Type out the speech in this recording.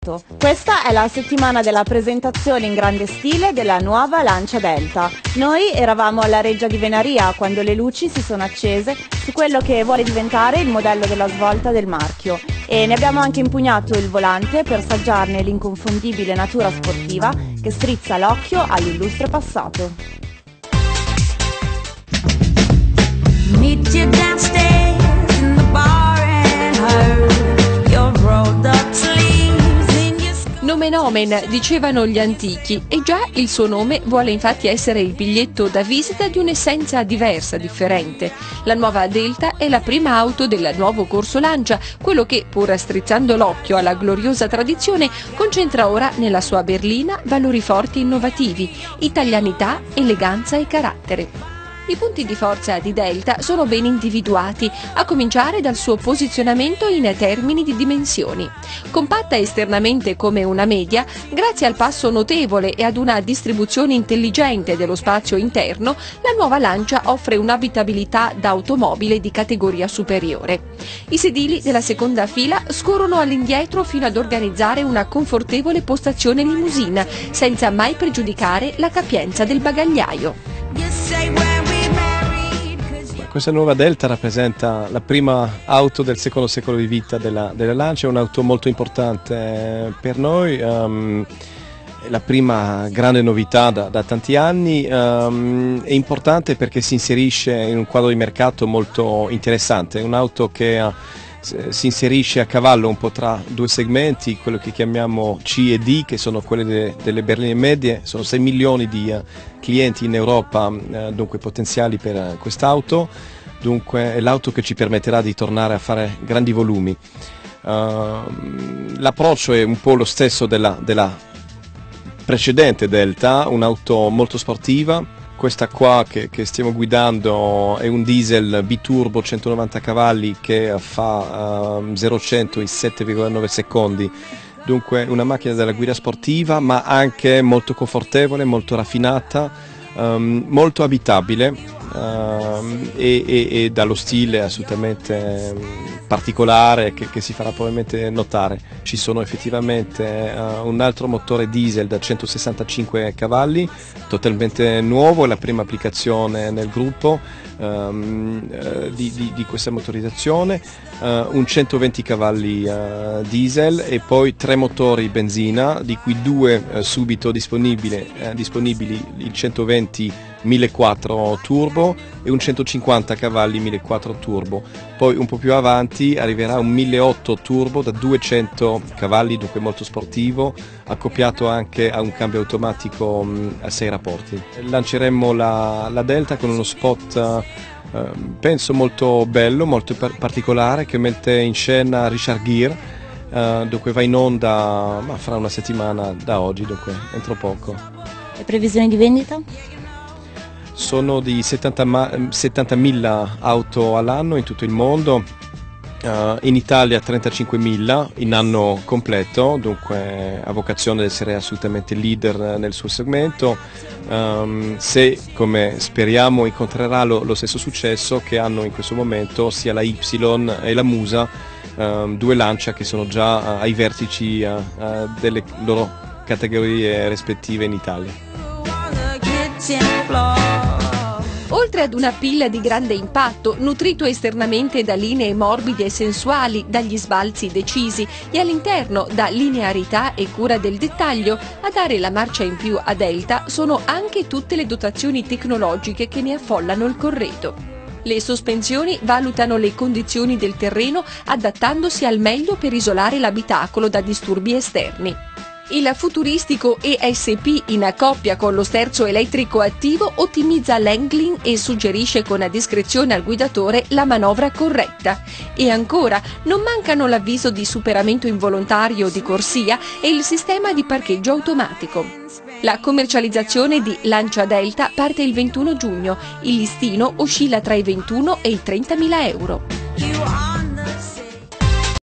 passato. Questa è la settimana della presentazione in grande stile della nuova Lancia Delta. Noi eravamo alla Reggia di Venaria quando le luci si sono accese su quello che vuole diventare il modello della svolta del marchio e ne abbiamo anche impugnato il volante per saggiarne l'inconfondibile natura sportiva che strizza l'occhio all'illustre passato. Meet you downstairs in the bar and heard your rolled up sleeves in your Nomen omen, dicevano gli antichi, e già il suo nome vuole infatti essere il biglietto da visita di un'essenza diversa, differente. La nuova Delta è la prima auto del nuovo corso Lancia, quello che, pur strizzando l'occhio alla gloriosa tradizione, concentra ora nella sua berlina valori forti e innovativi, italianità, eleganza e carattere. I punti di forza di Delta sono ben individuati, a cominciare dal suo posizionamento in termini di dimensioni. Compatta esternamente come una media, grazie al passo notevole e ad una distribuzione intelligente dello spazio interno, la nuova Lancia offre un'abitabilità da automobile di categoria superiore. I sedili della seconda fila scorrono all'indietro fino ad organizzare una confortevole postazione limousine, senza mai pregiudicare la capienza del bagagliaio. you say when we married 'cause you Questa nuova Delta rappresenta la prima auto del secondo secolo di vita della Lancia, è un'auto molto importante per noi, è la prima grande novità da tanti anni, è importante perché si inserisce in un quadro di mercato molto interessante, è un'auto che si inserisce a cavallo un po' tra due segmenti, quello che chiamiamo C e D, che sono quelle delle berline medie, sono 6 milioni di clienti in Europa, dunque potenziali per quest'auto, dunque è l'auto che ci permetterà di tornare a fare grandi volumi. L'approccio è un po' lo stesso della precedente Delta, un'auto molto sportiva. Questa qua che stiamo guidando è un diesel biturbo 190 cavalli che fa 0-100 in 7,9 secondi, dunque una macchina della guida sportiva ma anche molto confortevole, molto raffinata, molto abitabile e dallo stile assolutamente particolare che si farà probabilmente notare. Ci sono effettivamente un altro motore diesel da 165 cavalli, totalmente nuovo, è la prima applicazione nel gruppo di questa motorizzazione, un 120 cavalli diesel e poi 3 motori benzina, di cui 2 subito disponibili, il 120 1400 turbo e un 150 cavalli 1400 turbo. Poi un po' più avanti arriverà un 1800 turbo da 200 cavalli, dunque molto sportivo, accoppiato anche a un cambio automatico a 6 rapporti. Lanceremo la Delta con uno spot penso molto bello, molto particolare, che mette in scena Richard Gere, dunque va in onda fra una settimana da oggi, dunque entro poco. Le previsioni di vendita? Sono di 70.000 auto all'anno in tutto il mondo, in Italia 35.000 in anno completo, dunque ha vocazione ad essere assolutamente leader nel suo segmento, se come speriamo incontrerà lo stesso successo che hanno in questo momento sia la Y e la Musa, 2 Lancia che sono già ai vertici delle loro categorie rispettive in Italia. wanna kitchen floor. Oltre ad una pilla di grande impatto, nutrito esternamente da linee morbide e sensuali, dagli sbalzi decisi e all'interno da linearità e cura del dettaglio, a dare la marcia in più a Delta sono anche tutte le dotazioni tecnologiche che ne affollano il corredo. Le sospensioni valutano le condizioni del terreno adattandosi al meglio per isolare l'abitacolo da disturbi esterni. Il futuristico ESP in coppia con lo sterzo elettrico attivo ottimizza l'handling e suggerisce con discrezione al guidatore la manovra corretta. E ancora, non mancano l'avviso di superamento involontario di corsia e il sistema di parcheggio automatico. La commercializzazione di Lancia Delta parte il 21 giugno, il listino oscilla tra i 21 e i 30.000 euro. You are